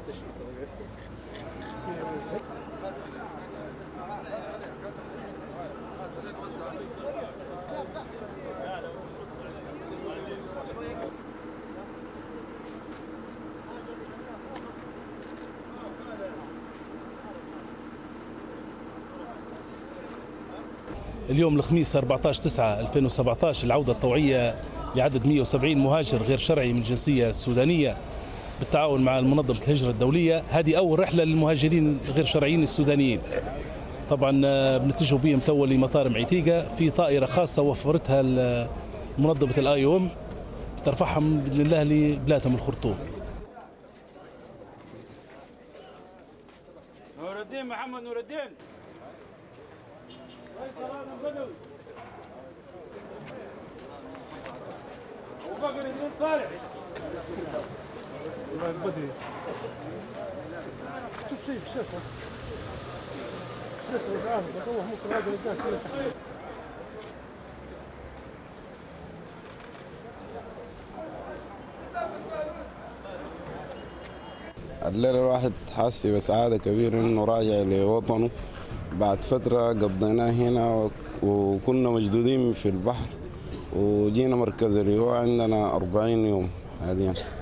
اليوم الخميس 14/9/2017 العودة الطوعية لعدد 170 مهاجر غير شرعي من الجنسية السودانية بالتعاون مع منظمة الهجرة الدولية. هذه أول رحلة للمهاجرين الغير شرعيين السودانيين. طبعا بنتجهوا بهم توا لمطار معيتيقة في طائرة خاصة وفرتها منظمة الIOM ترفعهم بإذن الله لبلادهم الخرطوم. نور الدين محمد نور الدين وبكر الدين صالح بدري شوف شيء في الشاشه الليلة الواحد حاسس بسعادة كبيرة إنه راجع لوطنه بعد فترة قضيناها هنا وكنا مشدودين في البحر، وجينا مركز اللواء عندنا 40 يوم حاليا.